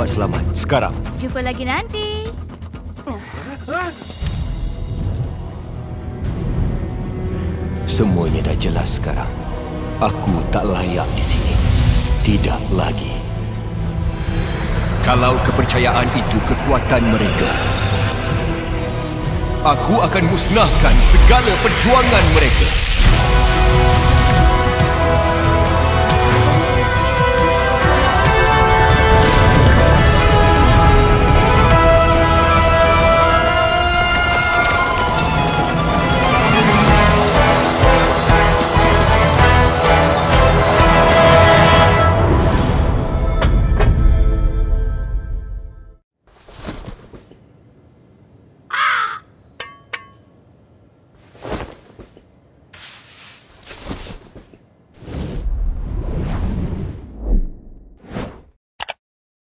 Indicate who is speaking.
Speaker 1: dapat selamat. Sekarang.
Speaker 2: Jumpa lagi nanti.
Speaker 1: Semuanya dah jelas sekarang. Aku tak layak di sini. Tidak lagi. Kalau kepercayaan itu kekuatan mereka, aku akan musnahkan segala perjuangan mereka.